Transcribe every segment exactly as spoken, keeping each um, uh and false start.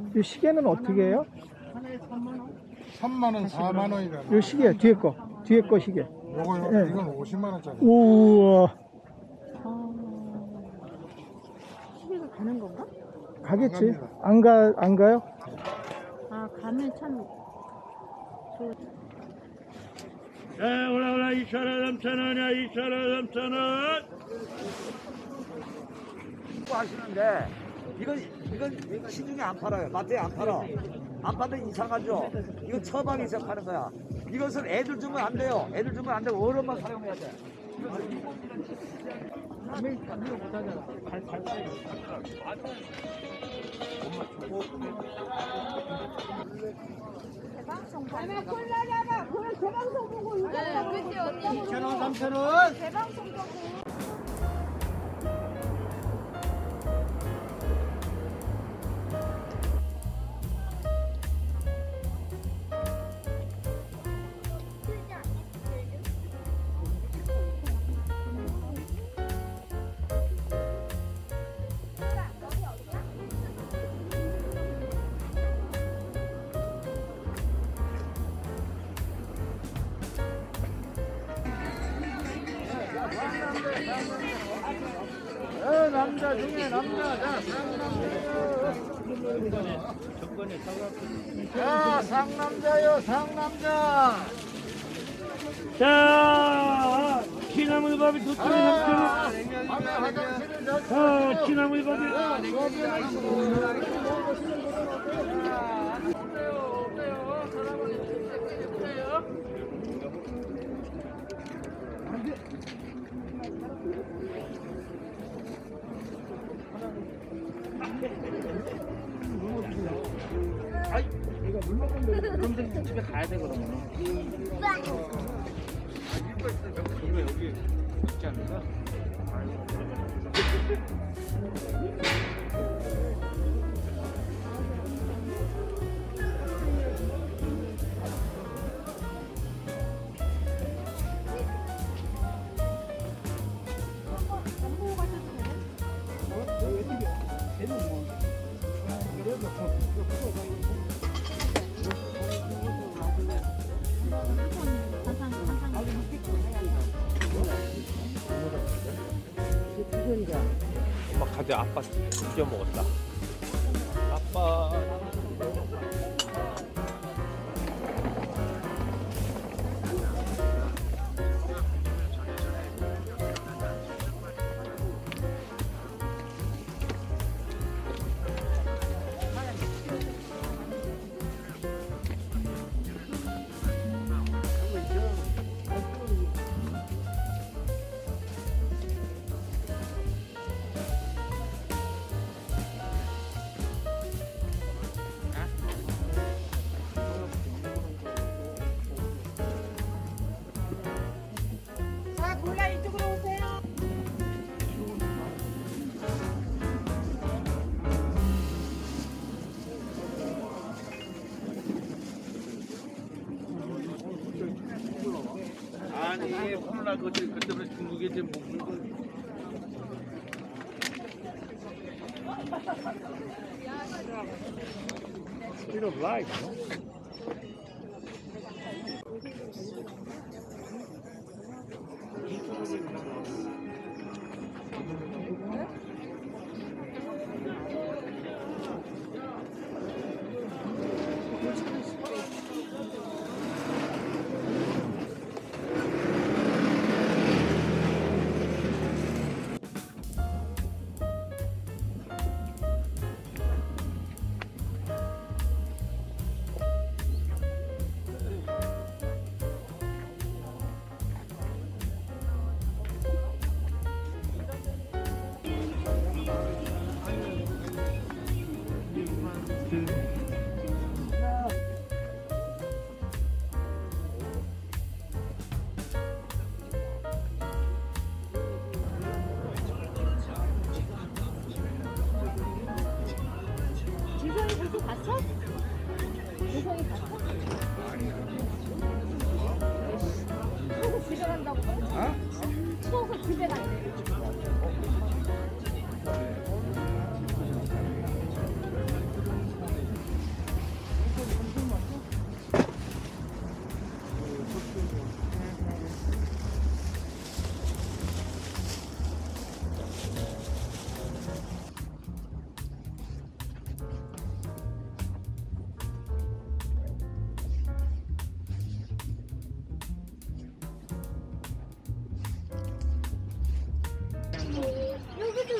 이 시계는 어떻게 해요? 삼만 원, 사만 원이다. 이 시계 뒤에 거, 뒤에 거 시계. 요거 네. 이건 오십만 원짜리. 우와. 시계가 가는 건가? 가겠지. 안 가, 안 가요? 아, 가면 참 좋. 자, 올라 올라 이천 원, 삼천 원이야. 이천 원, 삼천 원. 하시는데 이건 이건 시중에 안 팔아요. 마트에 안 팔아. 안 팔면 이상하죠. 이거 처방에서 파는 거야. 이것은 애들 주면 안 돼요. 애들 주면 안 되고 어른만 사용해야 돼. 아마 콜라라가 그걸 재방송 보고 이거 이천 원, 삼천 원. 재방송 보고 어, 남자 중에 남자. 자, 상남자요, 상남자. 자, 취나물밥이 두 통에 삼천 원. 아, 취나물밥이. 그럼 집에 가야 돼 그러면. 그러면 여기 있지 않을까? 엄마 가재 아빠 드디어 먹었다. 아빠. 자 콜라 이쪽으로 오세요. 아니, 콜라 그때 그때부터 중국에 이제 먹는 거. Speed of light.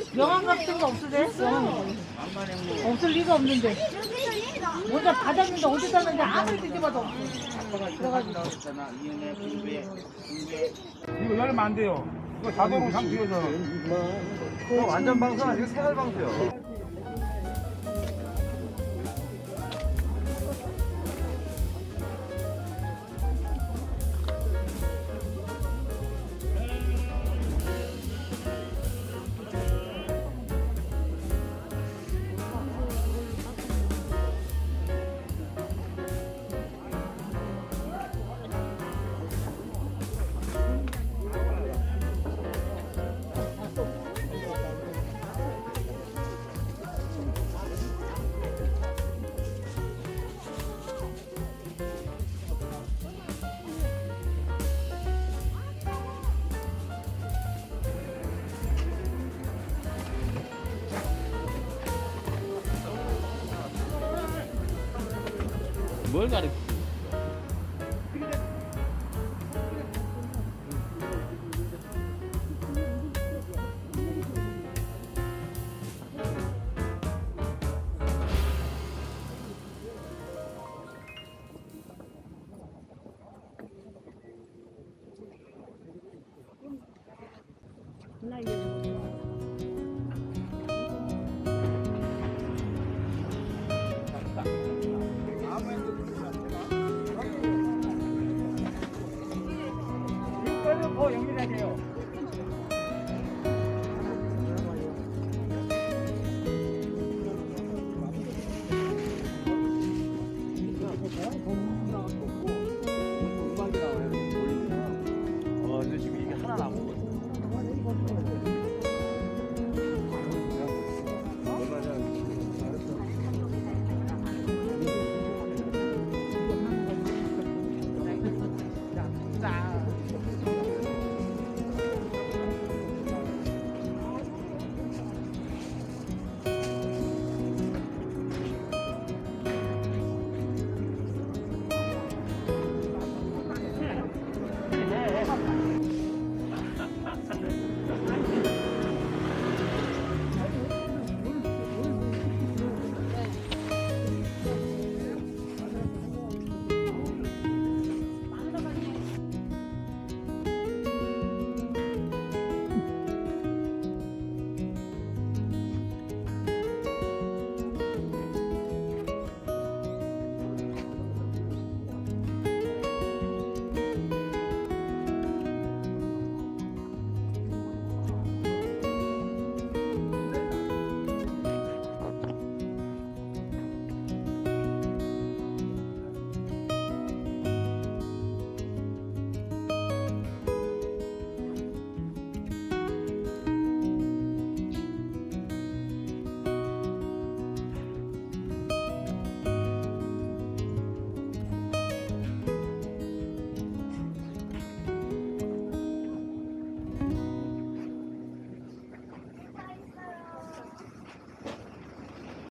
명함 같은 거 없으세요? 명함 없을 리가 없는데 먼저 받았는데 어디 샀는데 아무리 뒤집어도 없어. 그래가지고 이거 열면 안 돼요. 이거 자동으로 상피워져. 이거 완전 방수 아니고 생활 방수요. 뭘 가르쳐?